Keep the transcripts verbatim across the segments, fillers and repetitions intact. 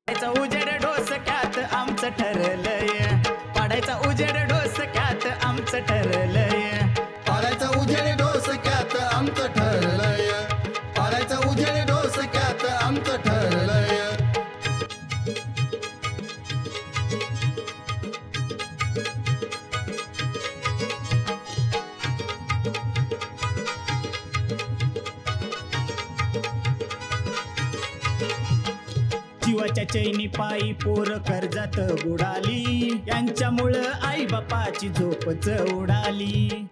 उजेड डोसक्यात आमचं ठरलंय, पाडायचा उजेड डोसक्यात आमचं ठरलंय, पाडायचा उजेड डोसक्यात आमचं ठरलंय, पाडायचा उजेड डोसक्यात आमचं ठरलंय. जीवाच्या चैनी पायी पोर कर्जात बुडाली, यांच्यामुळं आई बापाची झोपच उडाली.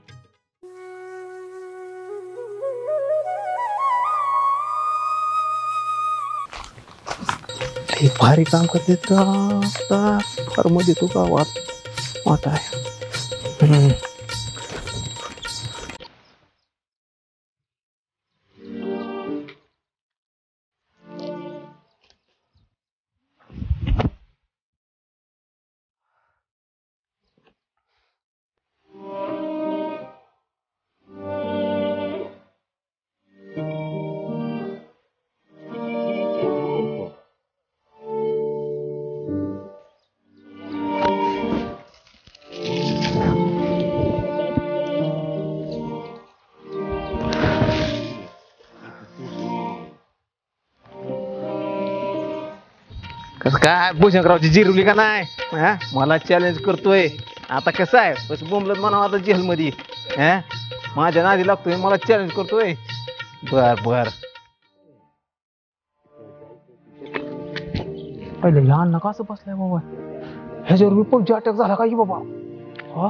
भारी काम करते फार मध्ये तो गावात आता आहे. कसं काय भूषणरावची जिरवली का नाही? मला चॅलेंज करतोय आता. कसं आहे बस बोंबलत म्हणावं आता जेलमध्ये. हा माझ्या नादी लागतोय, मला चॅलेंज करतोय. बर बर पहिले लहान नका असं बसलाय बाबा, ह्याच्यावर मी पण अटॅक झाला का बाबा? हा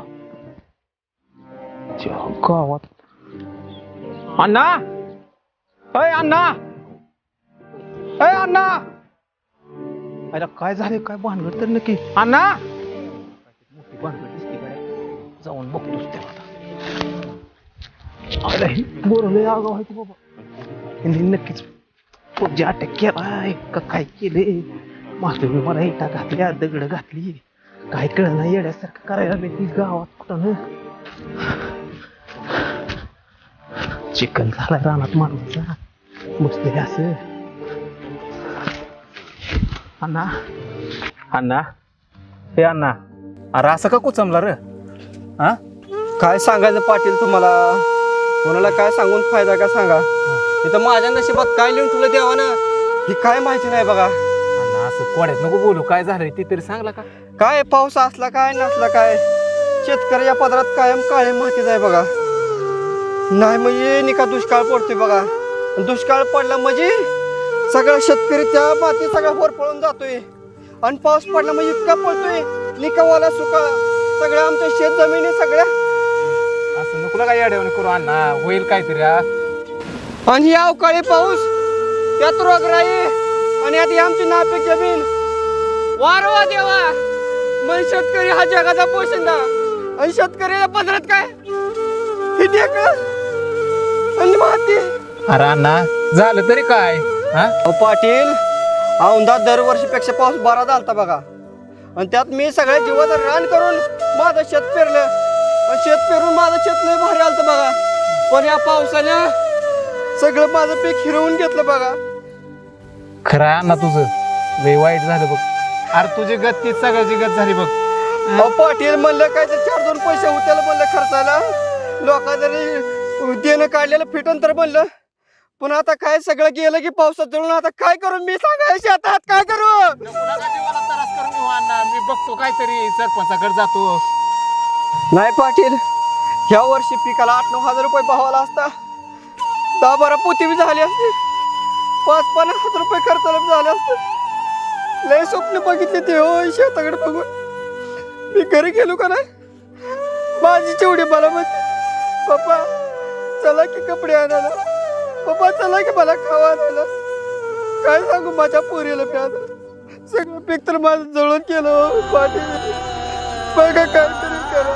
गावात अण्णा, अय अण्णा, अय अण्णा, अरे काय झाले? काय भानगड तर नक्की? अण्णा मोठी भानगड दिसते काय? जाऊन बघतोस त्याला. अरे बोरले आगाव आहे बाबा, यांनी नक्कीच फौजी अटॅक केलाय का काय केले? मास्टर मला इटा घातल्या, दगड घातली, काय कळ नाही. येड्यासारखं करायला लागले गावात कुठं न. चिखल झालाय रानात माणूसचा, बसले असं. अण्णा, अण्णा, हे अण्णा, अरे असं का कुचमला र? हा काय सांगायचं पाटील तुम्हाला? कोणाला काय सांगून फायदा का सांगा? इथं माझ्या नशिबात काय लिहून ठेवलं देवानं ही काय माहिती नाही बघा. अण्णा असं कोड्यात नको बोलू, काय झालंय ते तरी सांगला का? काय पाऊस असला काय नसला काय, शेतकऱ्याच्या पदरात कायम काळे मातीच आहे बघा. नाही म्हणजे निका दुष्काळ पडतोय बघा. दुष्काळ पडला म्हणजे सगळा शेतकरी त्या माती सगळा होर पळून जातोय, आणि पाऊस पडला म्हणजे इतका पडतोय निकावाला सुका सगळ्या आमच्या शेत जमिनी सगळ्या. असं नको काय येड्यावानी करू अण्णा, होईल काहीतरी. आणि ही अवकाळी पाऊस, त्यात रोगराई, आणि आता ही आमची नापीक जमीन. वारवा देवा, मग शेतकरी हा जगाचा पोशिंदा, आणि शेतकऱ्याच्या पदरात काय ही ढेकळं आणि माती. अरे अण्णा झालं तरी काय? अहो पाटील, औंधा दरवर्षीपेक्षा पाऊस बरा झालता बघा, आणि त्यात मी सगळ्या जीवाचं रान करून माझं शेत पेरलं, आणि शेत पेरून माझं शेत लय भारी आलतं बघा. पण या पावसानं सगळं माझं पीक हिरवून घेतलं बघा. खरं आहे अण्णा तुझं, लय वाईट झालं बघ. अरे तुझी गत तीच सगळ्याची गत झाली बघ. अहो पाटील, म्हणलं काय तर चार दोन पैसे होत्याला म्हणलं खर्चायला, लोका जरी देणं काढलेलं फिटून तर म्हणलं. पण आता काय सगळं गेलं की पावसात जळून, आता काय करू मी सांगा? शेतात काय करू? मी बघतो काहीतरी, सरपंचाकडे जातो. नाही पाटील, ह्या वर्षी पिकाला आठ नऊ हजार रुपये भाव आला असता, दहा बारा पोती बी झाली असते, पाच पन्नास हजार रुपये खर्चाला बी झाले असते. लय स्वप्न बघितले ते हो शेताकडे बघून. मी घरी गेलो का नाही, माझी चिवडी मला म्हणते, पप्पा चला की कपडे आणायला, पप्पा चला की मला खावा आणायला. काय सांगू माझ्या पोरीला मी आता सगळं पीक तर माझं जळून केलं पाटील. बघा काहीतरी करा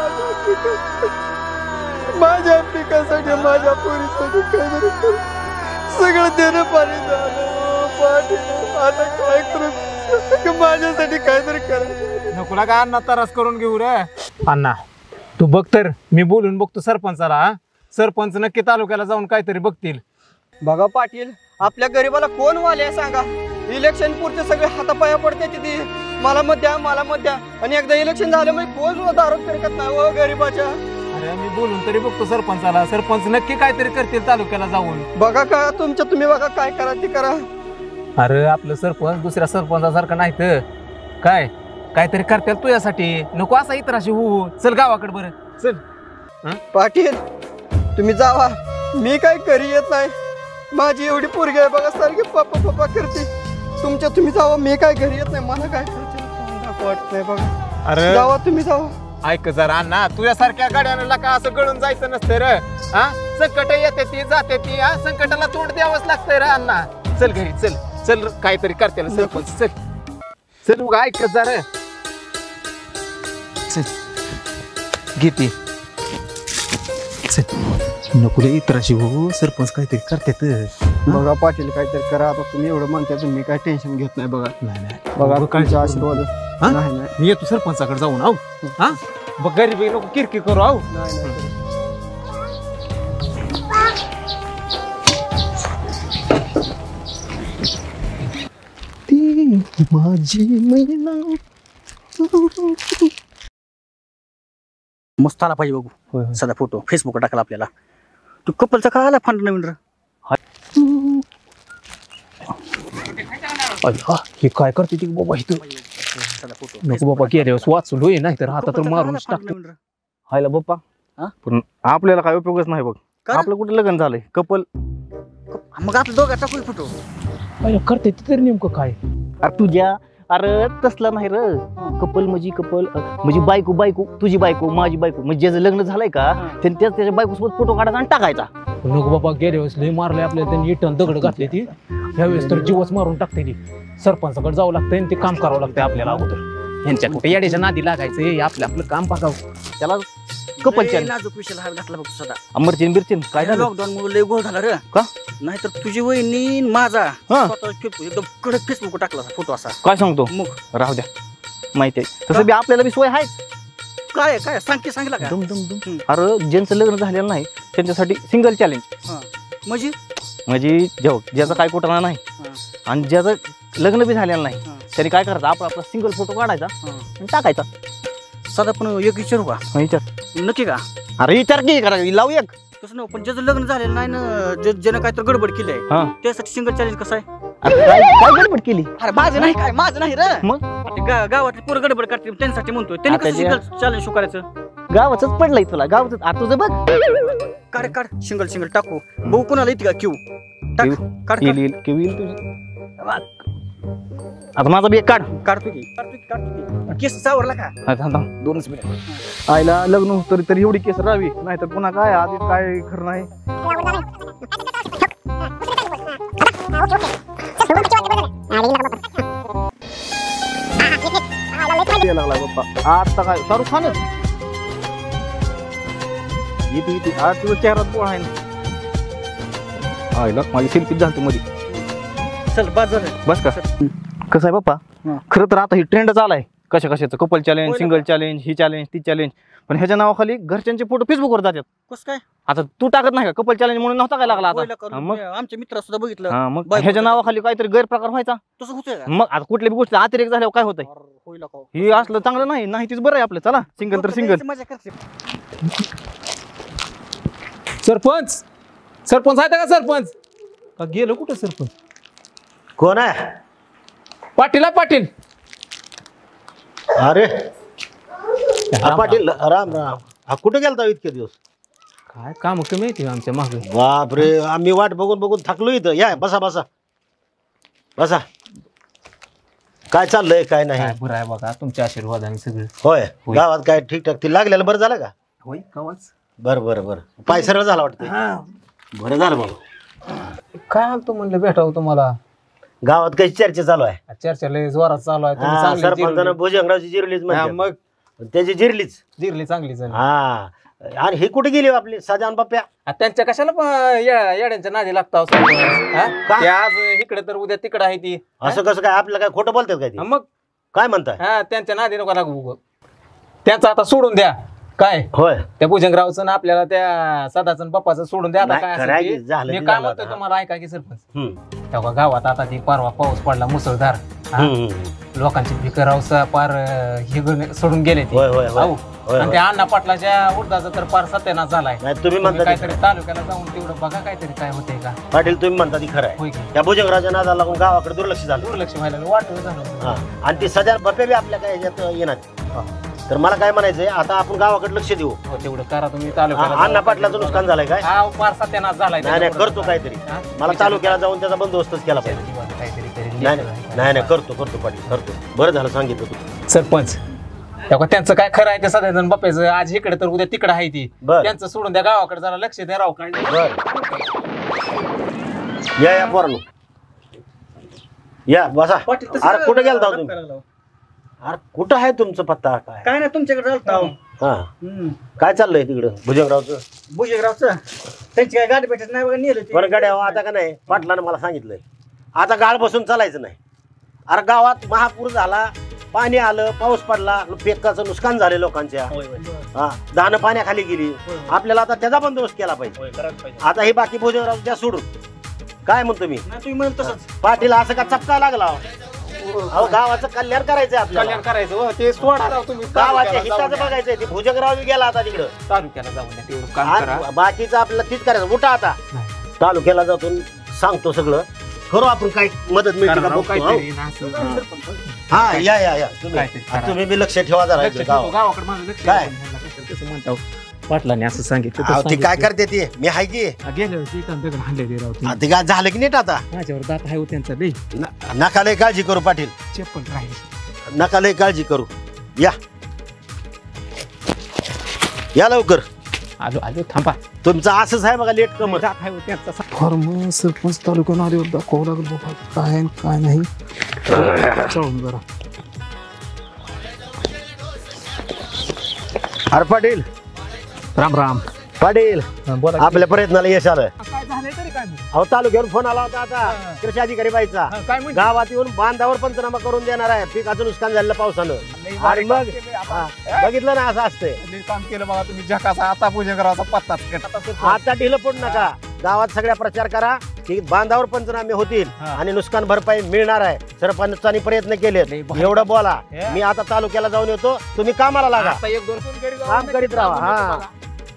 माझ्या पिकासाठी, माझ्या पोरीसाठी काहीतरी करा. सगळं देणं पाणी झालं पाटील, आता काय करू? माझ्यासाठी काहीतरी करा. नको का अण्णा त्रास करून घेऊ रे. अण्णा तू बघ तर, मी बोलून बघतो सरपंचाला. सरपंच नक्की तालुक्याला जाऊन काहीतरी बघतील. बघा पाटील, आपल्या गरीबाला कोण वाले सांगा. इलेक्शन पुरते सगळे हातापाया पडते ती मला मत द्या मला मत द्या आणि एकदा इलेक्शन झालं मग कोण सुद्धा दारू फिरकत नाही व गरीबाच्या. अरे मी बोलून तरी बघतो सरपंचाला, सरपंच नक्की काहीतरी करतील तालुक्याला जाऊन. बघा का तुमच्या तुम्ही बघा काय करा ते करा. अरे आपलं सरपंच दुसऱ्या सरपंचासारखं नाही तर काय काहीतरी करतील तुझ्यासाठी. नको असा इतराशी होऊ. चल गावाकडे बरं चल. पाटील तुम्ही जावा, मी काय घरी येत नाही. माझी एवढी पोरगी आहे बघा सारखी पप्पा पप्पा करते. तुमच्या तुम्ही जावा, मी काय घरी येत नाही. मला काय करायचं वाटत नाही बघा. अरे जावा तुम्ही जावा. ऐक जरा अण्णा, तुझ्यासारख्या गाड्याला का असं गळून जायचं नसतं रे. हा संकट येते ती जाते ती, हा संकटाला तोंड द्यावंच लागतंय रे अण्णा. चल घरी चल चल, काहीतरी करते सरपंच. चल चल उगा ऐक जरा. चल घेते नको रे इतराशी हो. सरपंच काहीतरी करतात बघा पाटील काहीतरी करा. आता तुम्ही एवढं म्हणताय तुम्ही काय टेन्शन घेत नाही बघा. नाही नाही बघा काय तुमचा आशीर्वाद. हा? नाही नाही मी येतो सरपंचाकडे जाऊन आहो. हा बघ गरीबी नको किरकिर करू आहो. नाही नाही. माझी महिना मस्त आला पाहिजे बघू सदा फोटो फेसबुकवर टाकला आपल्याला. तू कपलचा का आला फंड नवीन र हे काय करते ती बाबा इथं. सदा फोटो नको बाबा गेल्यावर वाचून होई नाही तर आता तर मारून टाकतो. हायला बाप्पा हा? पण आपल्याला काय उपयोगच नाही बघ. का? आपलं कुठं लग्न झालंय कपल. मग आपलं दोघं टाकू फोटो. करते ती तरी नेमकं काय. अरे तुझ्या अरे तसलं नाही र. कपल म्हणजे कपल म्हणजे बायको बायको तुझी बायको माझी बायको म्हणजे ज्याचं लग्न झालंय का त्याने त्याच त्याच्या बायकोसोबत फोटो काढायचा आणि टाकायचा. नको बाबा गेल्या वेळेस लय मारले आपल्याला त्यांनी इटन दगड घातली ती. ह्यावेळेस तर जीवच मारून टाकते ती. सरपंचाकडे जावं लागतंय आणि ते काम करावं लागतंय आपल्याला अगोदर. यांच्या कुठे येड्याच्या नादी लागायचं आपलं आपलं काम बघावं. त्याला कपल चॅनल नाजूक विषयाला हात घातला बघ सदा. अमरचीन बिरचीन काय झालं. लॉकडाऊन मुळे लय गोळ झाला रे. का? नाहीतर तुझी वहिनी माझा हा. स्वतः फेसबुक एकदम कडक फेसबुक टाकला फोटो असा. काय सांगतो मग राहू द्या माहिती आहे तसं बी आपल्याला बी सोय आहे. काय काय सांग की सांगितलं का? दम दम दम. हम्म. अरे ज्यांचं लग्न झालेलं नाही त्यांच्यासाठी सिंगल चॅलेंज. हा. म्हणजे म्हणजे जेव्हा ज्याचा काय कुठला नाही हा. आणि ज्याचं लग्न बी झालेलं नाही हा. त्याने काय करायचं आपला आपला सिंगल फोटो काढायचा हा. आणि टाकायचा. सदा पण एक विचारू का? मग विचार. नक्की का? अरे विचार की करा लावू एक. तसं नाही पण ज्याचं लग्न झालेलं नाही ना ज्या- ज्यानं काय तर गडबड केलंय हा. त्यासाठी सिंगल चॅलेंज कसं आहे? अरे काय काय गडबड केली. अरे माझं नाही काय माझं नाही रे. मग ते गा- गावातली पोरं गडबड करते त्यांच्यासाठी म्हणतोय त्यांनी आता कसं जे- सिंगल चॅलेंज शो करायचं? गावाच पडलंय तुला गावाच आता तुझं बघ. काढ काढ सिंगल सिंगल टाकू बघू कोणाला येते का क्यू टाक येईल. काढ येईल येईल केव्हा येईल तुझी. आता माझा बी एक काढ. काढतो की काढतो की काढतो की केस सावरला का? हा, थांब थांब दोनच मिनिट. आईला लग्न होत तरी तरी एवढी केस राहावी नाही तर पुन्हा काय आधी काय खरं नाही. यायला लागला बाप्पा आता काय शाहरुख खानच येते येते आज तुझा चेहरात बोळ आहे ना. आईला माझी सेल्फी झाली मध्ये. चल बाजार बस का कसं आहे बाप्पा हा. खरं तर आता ही ट्रेंडच आलाय कशा कशाचं कपल चॅलेंज होय ना. सिंगल चॅलेंज ही चॅलेंज ती चॅलेंज पण ह्याच्या नावाखाली घरच्यांचे फोटो फेसबुकवर जातात. कस काय आता तू टाकत नाही का कपल चॅलेंज म्हणून नव्हता काय लागला होयला आता करून हा, मग आमच्या मित्रा सुद्धा बघितलं हा मग बायको ह्याच्या टाकत. नावाखाली काहीतरी गैरप्रकार व्हायचा. तसं होतंय का? मग आता कुठल्या बी गोष्टी अतिरेक झाल्यावर काय होतंय. अरे, होयला का? हे असलं चांगलं नाही नाही तीच बरं आहे आपलं. चला सिंगल तर सिंगल. मजा करते. सरपंच सरपंच आहे का सरपंच का गेलो कुठं सरपंच. कोण आहे? पाटील आहे पाटील. अरे हा, पाटील राम राम. हा कुठे गेलता इतके दिवस? काय काम कमी येते आमच्या मागे. बापरे आम्ही वाट बघून बघून थकलो इथं. या बसा बसा बसा. काय चाललंय काय नाही? काय बरं आहे बघा तुमच्या आशीर्वादाने सगळं. होय होय. गावात काय ठीकठाक ती लागलेलं बरं झालं का? होय कवाच. बरं बरं बरं पाय सरळ झाला वाटतं. बरं झालं मग. काय आलतो म्हणलं भेटावं तुम्हाला. गावात काही चर्चा चालू आहे. चर्चा लय जोरात चालू आहे. तुम्ही हा, चांगली सरपंचानं जिरली. भुजंगरावची जिरलीच हा, म्हणजे मग त्याची जिरलीच. जिरली चांगली झाली. हा आणि हे कुठे गेली हो आपली साजान बाप्या? आ, त्यांच्या कशाला प- या- येड्यांच्या नादी लागता हो सरपंच? हा? का? ते आज इकडे तर उद्या तिकडे आहे ती. असं कसं काय आपलं काय खोटं बोलतात काय हा, ते? मग काय म्हणताय? हा त्यांच्या नादी नको लागू उगं. त्यांचं आता सोडून द्या. काय होय त्या भुजंगरावचं ना आपल्याला त्या सदाचं बाप्पाचं सोडून द्या आता नाही, काय खरं आहे असेल की, ते. झालं मी की काय झालं म्हणतोय आता. तुम्हाला ऐका की सरपंच हम्म. तेव्हा गावात आता ती परवा पाऊस पडला मुसळधार हा? हम्म. लोकांची पिकरावसा पार अं, हे गण- सोडून गेले ते होय, होय, होय. अहो, होय, आणि त्या अण्णा पाटलाच्या उडदाचा तर पार सत्यानाश झालाय नाही तुम्ही म्हणता ते काहीतरी तालुक्याला जाऊन तेवढं बघा काहीतरी काय होतंय का खरं. पाटील तुम्ही म्हणता ती खरं आहे होय की त्या भुजंगरावच्या नादाला लागून गावाकडे दुर्लक्ष झालं दुर्लक्ष व्हायला वाटत झालं हा. आणि ती सध्या बप्पे बी आपल्या काय ह्याच्यात येणार तर मला काय म्हणायचंय आता आपण गावाकडे लक्ष देऊ हो, तेवढं करा तुम्ही हा, तालुक्याला अण्णा जाऊन. पाटलाचं नुकसान झालंय काय हा पार सत्यानाश झालाय नाही नाही त्याच्यामुळं. करतो काहीतरी हा? मला तालुक्याला जाऊन त्याचा बंदोबस्तच केला पाहिजे काहीतरी करेल. नाही नाही नाही नाही करतो करतो पाटील करतो बरं झालं सांगितलं तू सरपंच तेव्हा त्यांचं काय खरं आहे ते सगळेजण बाप्याचं आज इकडे तर उद्या तिकडे आहे ती बर. त्यांचं सोडून त्या गावाकडे जरा लक्ष द्या राव काय बर या या पोरांनो या बसा पाटील तसं अरे कुठे गेलता हो करायला तुम्ही लावा. अरे कुठं आहे तुमचं पत्ता काय काय नाही तुमच्याकडे चालतो हा काय चाललंय तिकडं भुजंगरावचं भुजंगरावचं त्यांची काय गाडी भेटत नाही बघा नेलं ते. बरं गाड्या आता का नाही पाटलानं मला सांगितलंय आता गाळ बसून चालायचं नाही अरे गावात महापूर झाला पाणी आलं पाऊस पडला पिकाचं नुकसान झाले लोकांच्या हा धानं पाण्याखाली गेली आपल्याला आता त्याचा बंदोबस्त केला पाहिजे आता हे बाकी भुजंगराव द्या सोडून काय म्हणतो मी नाही, तुम्ही म्हणत तसंच पाटील असं का चपका लागला अहो गावाचं कल्याण करायचंय कल्याण आपल्याला करायचं हो, ते सोडा राव तुम्ही गावाच्या तालुक्याला हिताचं जाऊन बघायचंय ते भुजंगराव बी गेला आता तिकडं द्या. तालुक्याला जाऊन द्या, तेवढं काम करा आणि बाकीचं आपल्याला तीच करायचं उठा आता तालुक्याला जाऊन सांगतो सगळं करू आपण काय मदत मिळते करा का राव, बघतो, काहीतरी हो? ना असं. हा या या या तुम्ही काहीतरी करा. तुम्ही बी लक्ष ठेवा जरा लक्ष इकडे ठेवतो, गावात. गावाकडे माझं लक्ष काय? आहे. तसं म्हणतो पाटलाने असं सांगितलं अहो, तसं ती काय सांगितलं. करते ती मी हाय की गेल्या वर्षी इथं दगड हाणलेले राव ते. हा, ते काय झालं की नीट आता माझ्यावर दात आहे हो त्यांचा लई न- नका लय काळजी करू पाटील चप्पल राहील नका लय काळजी करू या या लवकर आलो आलो थांबा तुमचं असंच आहे बघा लेट कमर दात आहे हो त्यांचा फॉर्म सरपंच तालुक्यानं आल्यावर दाखवावं लागेल बाबा काय आणि काय नाही चालून जरा अरे पाटील राम राम पाटील बोला आपल्या प्रयत्नाला यश आलं काय झालंय तरी काय अहो तालुक्यावरून फोन आला होता आता कृषी अधिकारी बाईचा काय म्हणजे गावात येऊन बांधावर पंचनामा करून देणार आहे पिकाचं नुकसान झालेलं पावसानं आणि मग हा, बघितलं ना असं असतंय काम केलं बघा तुम्ही जकाचा आता पूजा करायचा पत्ता आता ढिलं पडू नका गावात सगळ्या प्रचार करा की बांधावर पंचनामे होतील हा. आणि नुकसान भरपाई मिळणार आहे सरपंचांनी प्रयत्न केले लई भारी. एवढं बोला हे. मी आता तालुक्याला जाऊन येतो तुम्ही कामाला लागा आता एक दोन फोन घरी जाऊन काम करीत नक्की राहा, सांगून येतो हा. बघा.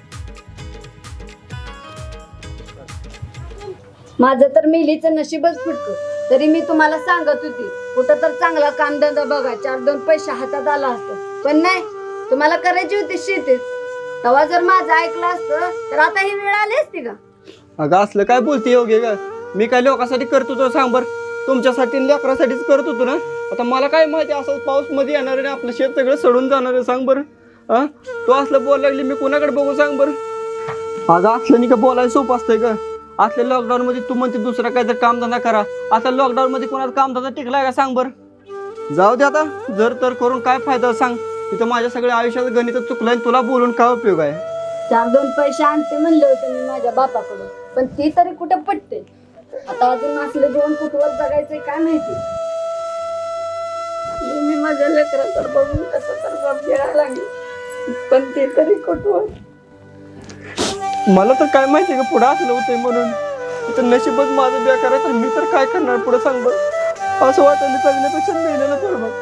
माझं तर मेलीचं नशीबच फुटकं तरी मी तुम्हाला सांगत होती कुठं तर चांगला कामधंदा बघा चार दोन पैसे हातात आला असतो पण नाही तुम्हाला करायची होती शेतीत तेव्हा जर माझं ऐकलं असतं तर आता ही वेळ आली असती का अगं असलं काय बोलते योग्य का मी काय लोकांसाठी करत होतो सांग बरं तुमच्यासाठी आणि लेकरासाठीच करत होतो ना आता मला काय माहिती असं पाऊस मध्ये येणार आहे आपलं शेत सगळं सडून जाणार आहे सांग बरं हा तू असलं बोलायला लागली मी कोणाकडे बघू सांग बरं अगं असलं नाही का बोलायला सोपं असतंय का असल्या लॉकडाऊन मध्ये तू म्हणते दुसरा काहीतरी कामधंदा करा आता लॉकडाऊन मध्ये कोणाचा कामधंदा टिकलाय का सांग बरं जाऊ दे आता जर तर करून काय फायदा सांग तिथं माझ्या सगळ्या आयुष्यात गणित चुकलं आणि तुला बोलून काय उपयोग आहे चार दोन पैसे आणते म्हणलं होतं मी माझ्या बापाकडून पण ती तरी कुठं पटते आता अजून असलं जेवण कुठवर जगायचंय काय माहिती मी माझ्या लेकराकडे बघून कसं तर गप घ्यायला लागली पण ते तरी कुठवर मला तर काय माहिती का पुढे असलं होतंय म्हणून तर नशीबच माझं बेकार आहे तर मी तर काय करणार पुढे सांग बरं असं वाटायला जगण्यापेक्षा मेलेलं बरोबर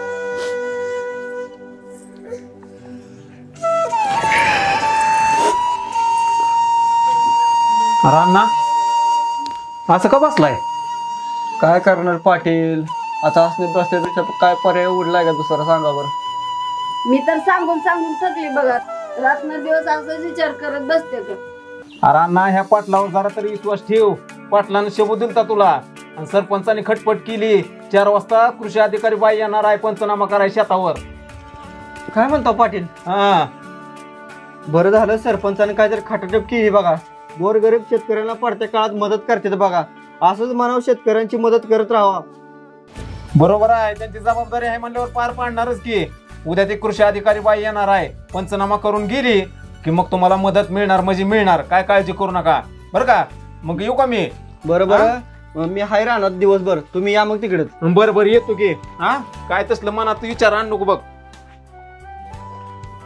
अरे अण्णा असं का बसलाय काय करणार पाटील आता असले बसल्यापेक्षा काय पर्याय उडलाय का दुसरा सांगा बरं मी तर सांगून सांगून थकली बघा रात्र दिवस असाच विचार करत बसते का अरे अण्णा ह्या पाटलावर जरा तरी विश्वास ठेव पाटलानं शब्द दिलता तुला आणि सरपंचाने खटपट केली चार वाजता कृषी अधिकारी बाई येणार आहे पंचनामा कराय शेतावर काय म्हणतो पाटील हा बरं झालं सरपंचाने काहीतरी खाटाटप केली बघा गोरगरीब शेतकऱ्यांना पडत्या काळात मदत करते बघा असंच म्हणावं शेतकऱ्यांची मदत करत राहावा बरोबर आहे त्यांची जबाबदारी आहे म्हणल्यावर पार पाडणारच की उद्या ते कृषी अधिकारी बाई येणार आहे पंचनामा करून गेली की मग तुम्हाला मदत मिळणार म्हणजे मिळणार काय काळजी करू नका बरं का मग येऊ का मी बरं बरं मी हाय राहणार दिवसभर तुम्ही या मग तिकडेच बरं बरं येतो की हा काय तसलं मनात विचार आण नको बघ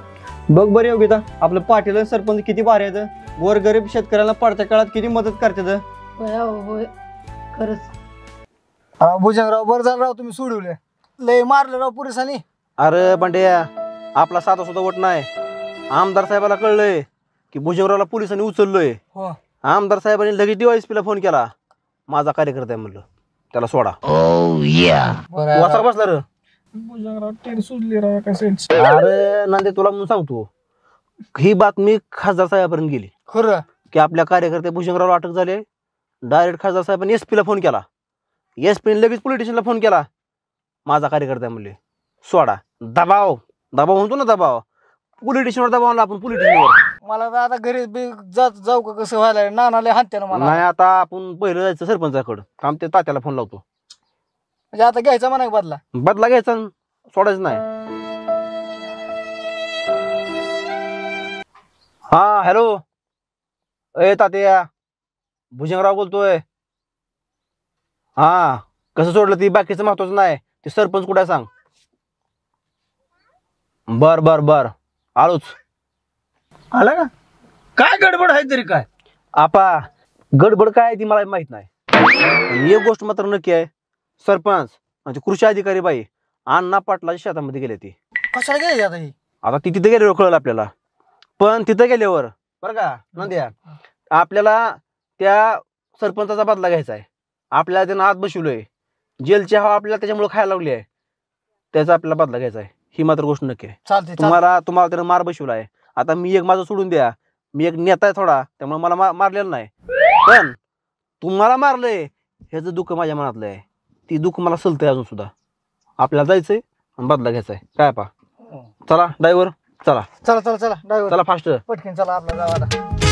बघ बरे योगिता आपलं पाटील आणि सरपंच किती भारी आहेत. गोरगरीब शेतकऱ्याला पडत्या काळात किती मदत करतात. होय अहो, होय खरंच. राव भुजंगराव बरं झालं राव तुम्ही सोडवले. लय मारलं राव पोलिसांनी. अरे बंड्या आपला साधा सुद्धा वट नाही. आमदार साहेबाला कळलंय की भुजंगरावला पोलिसांनी उचललोय. हो आमदार साहेबांनी लगेच डीवायएसपी ला फोन केला. माझा कार्यकर्ता आहे म्हणलं त्याला सोडा. बरं वाचा बसला रे. भुजंगराव टेन सुजली राव काय सेंट. अरे नांदे तुला म्हणून सांगतो ही बातमी खासदार साहेबांपर्यंत गेली खरं की आपल्या कार्यकर्ते भुजंगरावला अटक झाली. डायरेक्ट खासदार साहेबांनी एसपी ला फोन केला. एसपीने लगेच पोलीस स्टेशनला फोन केला. माझा कार्यकर्ता आहे म्हणले सोडा. दबाव दबाव म्हणतो ना दबाव. पोलीस स्टेशनवर दबाव आणला आपण पोलीस स्टेशनवर. मला तर आता घरी बी जात जाऊ का कसं व्हायला नानाले हाणते ना मला. नाही आता आपण पहिलं जायचं सरपंचाकडं. काम ते तात्याला फोन लावतो. म्हणजे आता घ्यायचा म्हणा का बदला. बदला घ्यायचा न सोडायचं नाही. हा हॅलो ए तात्या भुजंगराव बोलतोय. हा कसं सोडलं ती बाकीचं महत्वाचं नाही. ते सरपंच कुठे सांग. बर बर बर आलोच. आला का काय गडबड आहे तरी काय. आपा गडबड काय आहे ती मला माहित नाही. पण एक गोष्ट मात्र नक्की आहे सरपंच म्हणजे कृषी अधिकारी बाई अण्णा पाटलाच्या शेतामध्ये गेले. ती कशाला घ्यायची आता ही. आता ती तिथे गेल्यावर कळलं आपल्याला. पण तिथे गेल्यावर बरं का नंद्या आपल्याला त्या सरपंचाचा बदला घ्यायचा आहे. आपल्याला त्यानं आत बसवलंय. जेलची हवा आपल्याला त्याच्यामुळे खायला लागली आहे. त्याचा आपल्याला बदला घ्यायचा आहे. ही मात्र गोष्ट नक्की आहे. चालते तुम्हाला तुम्हाला त्यानं मार बसवला आहे. आता मी एक माझं सोडून द्या. मी एक नेता आहे थोडा त्यामुळे मला मा- मारलेलं नाही. पण तुम्हाला मारलंय ह्याचं दुःख माझ्या मनातलं आहे. ती दुःख मला सलतंय अजून सुद्धा. आपल्याला जायचंय आणि बदला घ्यायचा आहे. काय पा चला ड्रायव्हर चला चला चला चला ड्रायव्हर चला फास्ट. पटकन चला आपला जाऊ आता.